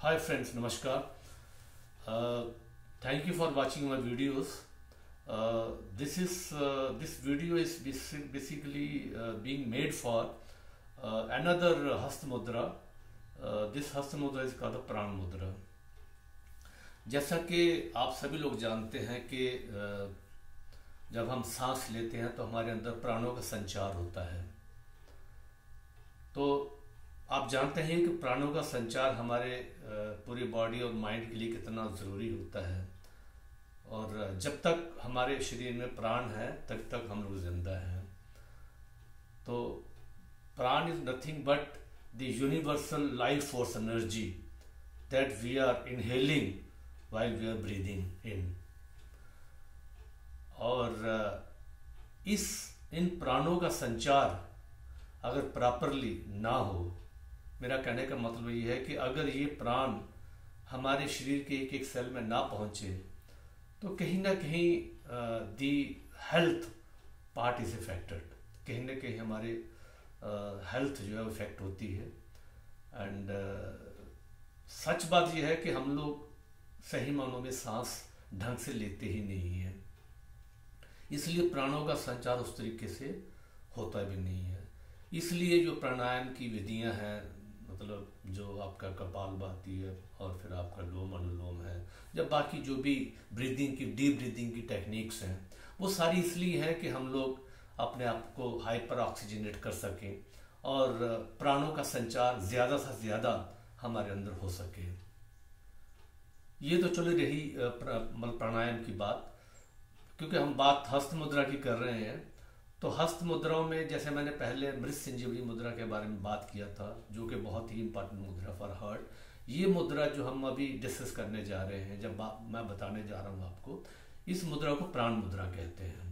Hi friends, Namaskar. Thank you for watching my videos. This video is basically being made for another Hasta Mudra. This Hasta Mudra is called the Pran Mudra. जैसा कि आप सभी लोग जानते हैं कि जब हम सांस लेते हैं तो हमारे अंदर प्राणों का संचार होता है। तो आप जानते हैं कि प्राणों का संचार हमारे पूरी बॉडी और माइंड के लिए कितना ज़रूरी होता है, और जब तक हमारे शरीर में प्राण है तब तक हम लोग जिंदा हैं। तो prana is nothing but the universal life force energy that we are inhaling while we are breathing in। और इन प्राणों का संचार अगर प्रॉपरली ना हो, मेरा कहने का मतलब ये है कि अगर ये प्राण हमारे शरीर के एक एक सेल में ना पहुंचे तो कहीं ना कहीं the health part is affected, कहीं ना कहीं हमारे हेल्थ जो है इफेक्ट होती है। एंड सच बात यह है कि हम लोग सही मानों में सांस ढंग से लेते ही नहीं है, इसलिए प्राणों का संचार उस तरीके से होता भी नहीं है। इसलिए जो प्राणायाम की विधियां हैं, मतलब जो आपका कपालभाति है और फिर आपका लोम अनुलोम है, जब बाकी जो भी ब्रीदिंग की डीप ब्रीदिंग की टेक्निक्स हैं, वो सारी इसलिए हैं कि हम लोग अपने आप को हाइपर ऑक्सीजनेट कर सकें और प्राणों का संचार ज़्यादा से ज़्यादा हमारे अंदर हो सके। ये तो चलो रही प्राणायाम की बात। क्योंकि हम बात हस्त मुद्रा की कर रहे हैं, तो हस्त मुद्राओं में जैसे मैंने पहले मृत संजीवनी मुद्रा के बारे में बात किया था, जो कि बहुत ही इंपॉर्टेंट मुद्रा फॉर हार्ट। ये मुद्रा जो हम अभी डिस्कस करने जा रहे हैं, जब मैं बताने जा रहा हूँ आपको, इस मुद्रा को प्राण मुद्रा कहते हैं।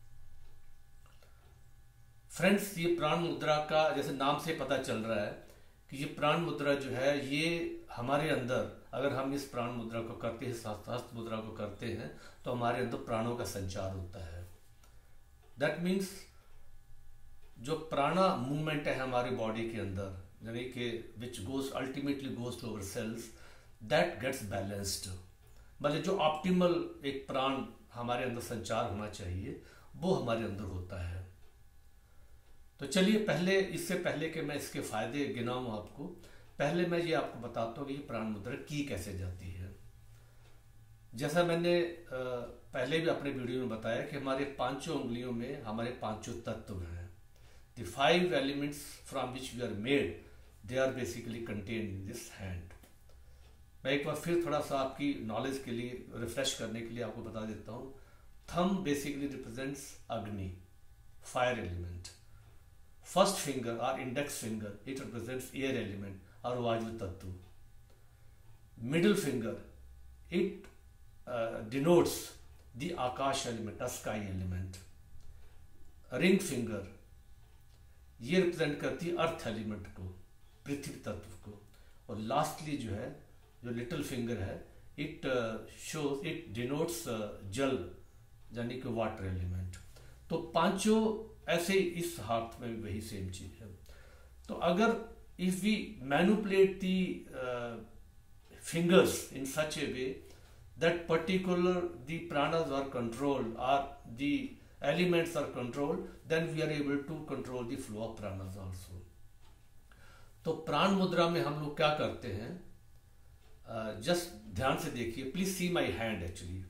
फ्रेंड्स, ये प्राण मुद्रा का जैसे नाम से पता चल रहा है कि ये प्राण मुद्रा जो है, ये हमारे अंदर अगर हम इस प्राण मुद्रा को करते हैं, हस्त मुद्रा को करते हैं, तो हमारे अंदर प्राणों का संचार होता है। दैट मीन्स जो प्राणा मूवमेंट है हमारी बॉडी के अंदर, यानी कि which goes ultimately goes to our cells, that gets balanced. मतलब जो ऑप्टिमल एक प्राण हमारे अंदर संचार होना चाहिए वो हमारे अंदर होता है। तो चलिए पहले, इससे पहले कि मैं इसके फायदे गिनाऊं आपको, पहले मैं ये आपको बताता हूँ कि ये प्राण मुद्रा की कैसे जाती है। जैसा मैंने पहले भी अपने वीडियो में बताया कि हमारे पांचों उंगलियों में हमारे पांचों तत्व हैं। The 5 elements from which we are made, they are basically contained in this hand. मैं एक बार फिर थोड़ा सा आपकी नॉलेज के लिए, रिफ्रेश करने के लिए आपको बता देता हूँ। Thumb basically represents agni, fire element. First finger और index finger, it represents air element और वायु तत्व। Middle finger, it denotes the akash element, sky element. Ring finger, ये रिप्रेजेंट करती है अर्थ एलिमेंट को, पृथ्वी तत्व को। और लास्टली जो है, जो लिटिल फिंगर है, it shows, it denotes jal, यानी कि वाटर एलिमेंट। तो पांचों ऐसे इस हाथ में भी वही सेम चीज है। तो अगर if we manipulate the fingers in such a way that the pranas are controlled or the elements are controlled, then we are able to control the flow of pranas also। तो प्राण मुद्रा में हम लोग क्या करते हैं, जस्ट ध्यान से देखिए, please see my hand. Actually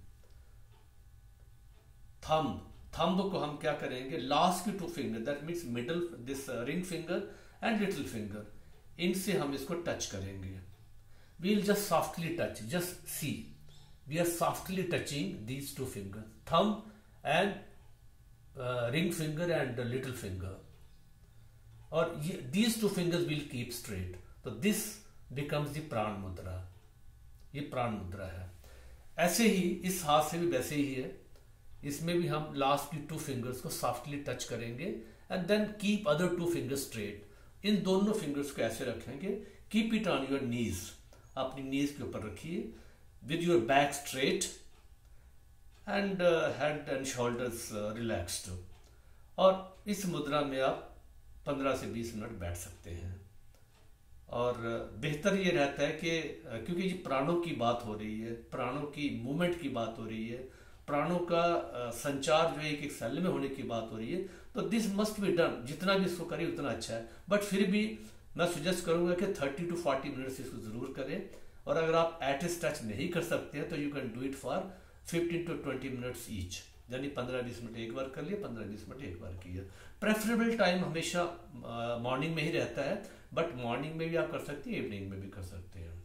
thumb को हम क्या करेंगे, लास्ट की 2 finger, that means middle, this ring finger and little finger, इनसे हम इसको टच करेंगे। We will just softly touch, just see, we are softly touching these 2 finger, thumb and ring finger and little finger. और these 2 fingers will keep straight. तो this becomes the prana mudra. ये प्राण मुद्रा है। ऐसे ही इस हाथ से भी वैसे ही है, इसमें भी हम लास्ट की 2 फिंगर्स को सॉफ्टली टच करेंगे and then keep other 2 fingers straight. इन दोनों फिंगर्स को ऐसे रखेंगे, keep it on your knees, अपनी नीज के ऊपर रखिए, with your back straight and head and shoulders relaxed. और इस मुद्रा में आप 15 से 20 मिनट बैठ सकते हैं। और बेहतर ये रहता है कि क्योंकि ये प्राणों की बात हो रही है, प्राणों की मूवमेंट की बात हो रही है, प्राणों का संचार जो है एक एक सेल में होने की बात हो रही है, तो दिस मस्ट बी डन। जितना भी इसको करें उतना अच्छा है, बट फिर भी मैं सजेस्ट करूंगा कि 30 to 40 मिनट्स इसको जरूर करें। और अगर आप एट ए स्ट्रेच नहीं कर सकते हैं तो you can do it for 15 to 20 minutes each, यानी 15-20 मिनट एक बार कर लिया, 15-20 मिनट एक बार किया। प्रेफरेबल टाइम हमेशा मॉर्निंग में ही रहता है, बट मॉर्निंग में भी आप कर सकते हैं, इवनिंग में भी कर सकते हैं।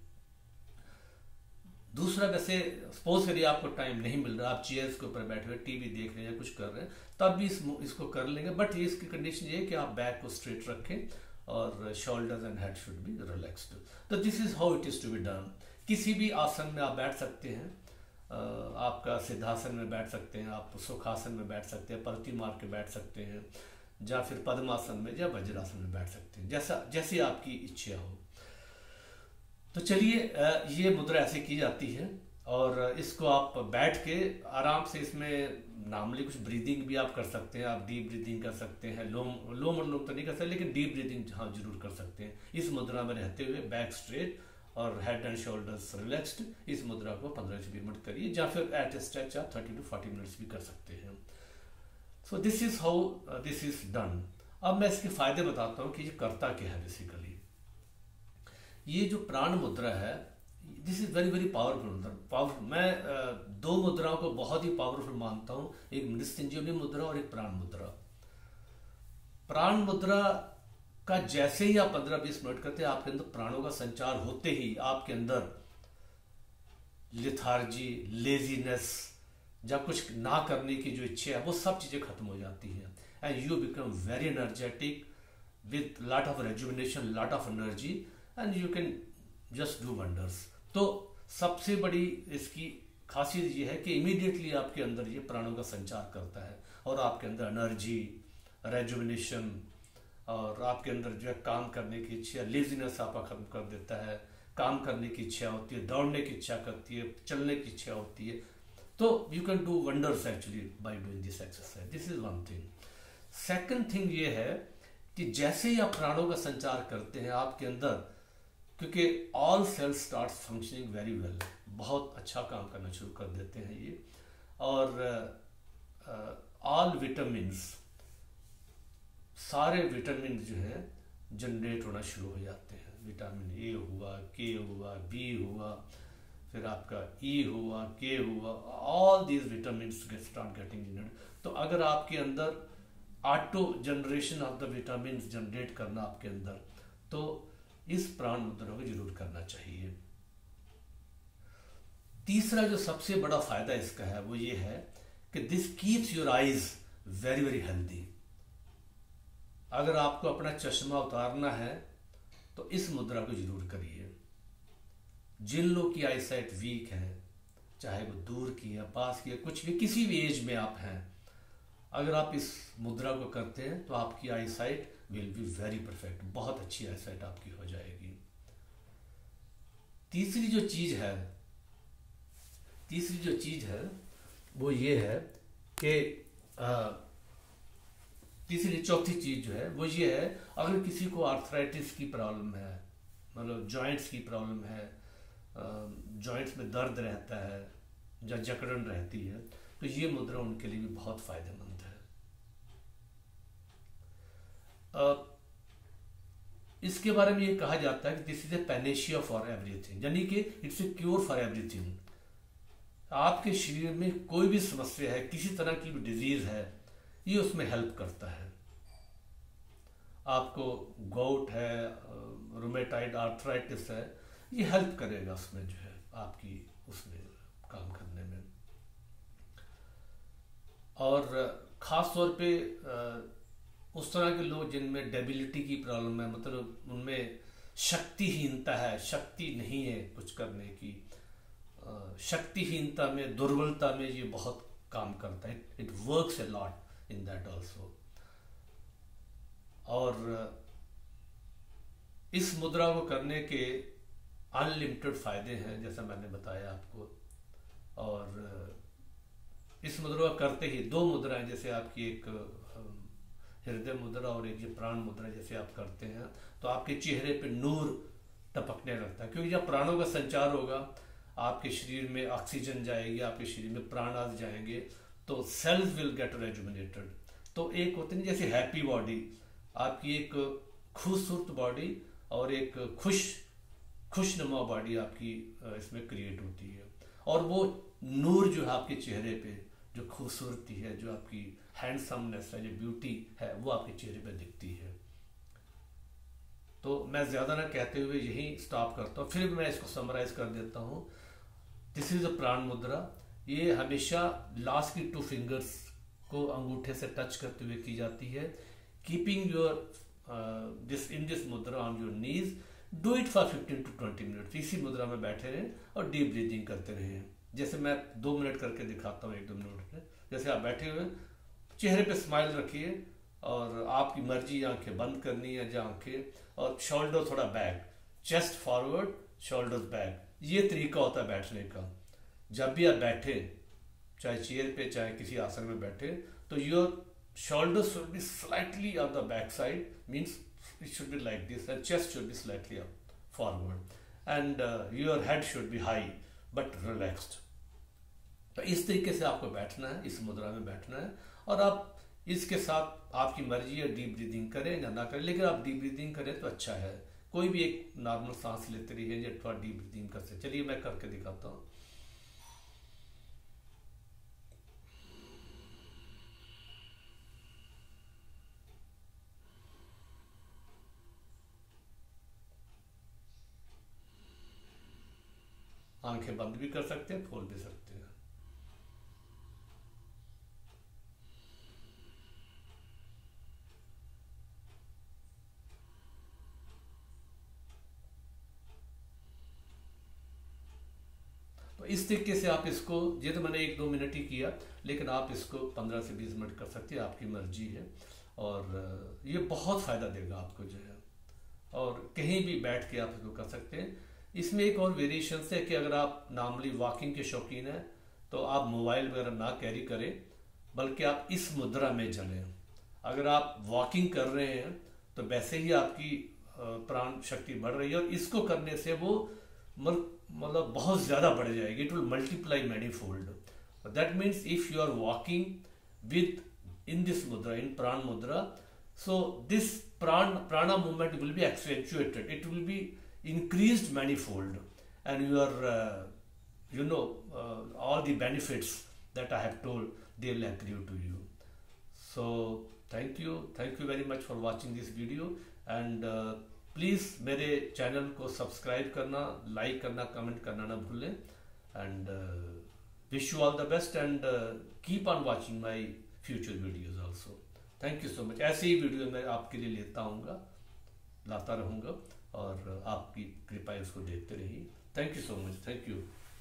दूसरा, वैसे सपोज करिए आपको टाइम नहीं मिल रहा, आप चेयर्स के ऊपर बैठे हुए टीवी देख रहे हैं या कुछ कर रहे हैं, तब भी इसको कर लेंगे, बट ये इसकी कंडीशन ये है कि आप बैक को स्ट्रेट रखें और shoulders and head should be relaxed. तो this is how it is to be done. किसी भी आसन में आप बैठ सकते हैं, आपका सिद्धासन में बैठ सकते हैं, आप सुखासन में बैठ सकते हैं, पलटी मार के बैठ सकते हैं, या फिर पद्मासन में या वज्रासन में बैठ सकते हैं, जैसी आपकी इच्छा हो। तो चलिए, ये मुद्रा ऐसे की जाती है और इसको आप बैठ के आराम से, इसमें नॉर्मली कुछ ब्रीदिंग भी आप कर सकते हैं, आप डीप ब्रीदिंग कर सकते हैं, लोम अनुलोम तो नहीं कर सकते, लेकिन डीप ब्रीदिंग हाँ जरूर कर सकते हैं। इस मुद्रा में रहते हुए बैक स्ट्रेट और हेड एंड शोल्डर्स रिलैक्स्ड, इस मुद्रा को 15 से 20 मिनट करिए, या फिर एट ए स्ट्रेच आप 30 to 40 मिनट्स भी कर सकते हैं। So this is how this is done. अब मैं इसके फायदे बताता हूँ कि ये करता क्या है। बेसिकली ये जो प्राण मुद्रा है, this is very very powerful. मैं दो मुद्राओं को बहुत ही पावरफुल मानता हूँ, एक मृत्युंजयी मुद्रा और एक प्राण मुद्रा। प्राण मुद्रा का जैसे ही आप 15-20 मिनट करते हैं, आपके अंदर प्राणों का संचार होते ही आपके अंदर लिथार्जी, लेजीनेस, या कुछ ना करने की जो इच्छा है, वो सब चीजें खत्म हो जाती हैं, and you become very energetic with lot of rejuvenation, lot of energy, and you can just do wonders. तो सबसे बड़ी इसकी खासियत ये है कि इमीडिएटली आपके अंदर ये प्राणों का संचार करता है और आपके अंदर एनर्जी, रेजुविनेशन, और आपके अंदर जो है काम करने की इच्छा, लेजीनेस आपका खत्म कर देता है, काम करने की इच्छा होती है, दौड़ने की इच्छा करती है, चलने की इच्छा होती है। तो you can do wonders actually by doing this exercise. This is one thing. Second thing ये है कि जैसे ही आप प्राणों का संचार करते हैं, आपके अंदर, क्योंकि all cells start functioning very well, बहुत अच्छा काम करना शुरू कर देते हैं ये, और ऑल विटामिन्स, सारे विटामिन जो है जनरेट होना शुरू हो जाते हैं। विटामिन ए हुआ, के हुआ, बी हुआ, फिर आपका ई हुआ, के हुआ, all these vitamins start getting generate. तो अगर आपके अंदर auto generation of the vitamin generate करना आपके अंदर, तो इस प्राण मुद्रा को जरूर करना चाहिए। तीसरा जो सबसे बड़ा फायदा इसका है वो ये है कि this keeps your eyes very very healthy. अगर आपको अपना चश्मा उतारना है तो इस मुद्रा को जरूर करिए। जिन लोग की आईसाइट वीक है, चाहे वो दूर की है, पास की है, कुछ भी, किसी भी एज में आप हैं, अगर आप इस मुद्रा को करते हैं तो आपकी eyesight will be very perfect, बहुत अच्छी आईसाइट आपकी हो जाएगी। तीसरी जो चीज है वो ये है कि चौथी चीज जो है वो ये है, अगर किसी को आर्थराइटिस की प्रॉब्लम है, मतलब जॉइंट्स की प्रॉब्लम है, जॉइंट्स में दर्द रहता है या जकड़न रहती है, तो ये मुद्रा उनके लिए भी बहुत फायदेमंद है। इसके बारे में ये कहा जाता है कि this is a panacea for everything, यानी कि it's a cure for everything. आपके शरीर में कोई भी समस्या है, किसी तरह की भी डिजीज है, ये उसमें हेल्प करता है। आपको गोट है, रूमेटाइड आर्थराइटिस है, ये हेल्प करेगा उसमें जो है आपकी उसमें काम करने में। और खास तौर पे उस तरह के लोग जिनमें डेबिलिटी की प्रॉब्लम है, मतलब उनमें शक्तिहीनता है, शक्ति नहीं है कुछ करने की, शक्तिहीनता में, दुर्बलता में ये बहुत काम करता है। It works a lot in that also. और इस मुद्रा को करने के अनलिमिटेड फायदे हैं, जैसा मैंने बताया आपको। और इस मुद्रा को करते ही दो मुद्राएं, जैसे आपकी एक हृदय मुद्रा और एक ये प्राण मुद्रा, जैसे आप करते हैं तो आपके चेहरे पे नूर टपकने लगता है, क्योंकि जब प्राणों का संचार होगा, आपके शरीर में ऑक्सीजन जाएगी, आपके शरीर में प्राण आ जाएंगे, तो सेल्स विल गेट रेजुमिनेटेड। तो एक होती नहीं जैसे हैप्पी बॉडी, आपकी एक खूबसूरत बॉडी और एक खुशनुमा बॉडी आपकी इसमें क्रिएट होती है। और वो नूर जो है आपके चेहरे पे, जो खूबसूरती है, जो आपकी हैंडसमनेस है, जो ब्यूटी है, वो आपके चेहरे पे दिखती है। तो मैं ज़्यादा ना कहते हुए यही स्टॉप करता हूँ, फिर भी मैं इसको समराइज कर देता हूँ। दिस इज अ प्राण मुद्रा। ये हमेशा लास्ट की 2 फिंगर्स को अंगूठे से टच करते हुए की जाती है। Keeping your this mudra on your knees, do it for 15 to 20 minute. इसी मुद्रा में बैठे रहें और डीप ब्रीदिंग करते रहें। जैसे मैं 2 मिनट करके दिखाता हूँ, 1-2 मिनट में। जैसे आप बैठे हुए, चेहरे पे स्माइल रखिए और आपकी मर्जी आंखें बंद करनी है, आंखें, और शोल्डर थोड़ा back, chest forward, shoulders back. ये तरीका होता है बैठने का। जब भी आप बैठे, चाहे चेयर पे चाहे किसी आसन में बैठे, तो your shoulders should be slightly on the back side, means it should be like this, and chest should be slightly up forward, and your head should be high but relaxed. तो इस तरीके से आपको बैठना है, इस मुद्रा में बैठना है। और आप इसके साथ आपकी मर्जी है डीप ब्रीदिंग करें या ना करें, लेकिन आप डीप ब्रीदिंग करें तो अच्छा है। कोई भी एक नॉर्मल सांस लेते रहिए या थोड़ा डीप ब्रीदिंग कर सकते। चलिए मैं करके दिखाता हूँ। आंखें बंद भी कर सकते हैं, खोल भी सकते हैं। तो इस तरीके से आप इसको, ये तो मैंने 1-2 मिनट ही किया, लेकिन आप इसको 15 से 20 मिनट कर सकते हैं, आपकी मर्जी है। और ये बहुत फ़ायदा देगा आपको जो है। और कहीं भी बैठ के आप इसको कर सकते हैं। इसमें एक और वेरिएशन है कि अगर आप नॉर्मली वॉकिंग के शौकीन हैं तो आप मोबाइल वगैरह ना कैरी करें, बल्कि आप इस मुद्रा में चलें। अगर आप वॉकिंग कर रहे हैं तो वैसे ही आपकी प्राण शक्ति बढ़ रही है, और इसको करने से वो मतलब बहुत ज़्यादा बढ़ जाएगी। It will multiply many fold. That means if you are walking with in this mudra, in प्राण मुद्रा, so this prana movement will be accentuated, it will be increased manifold, and your all the benefits that I have told, they will accrue to you. So thank you very much for watching this video, and please मेरे channel को subscribe करना, like करना, comment करना ना भूलें, and wish you all the best, and keep on watching my future videos also. Thank you so much. ऐसे ही video मैं आपके लिए लाता रहूँगा, और आपकी कृपा उसको देखते रहिए। Thank you so much. Thank you.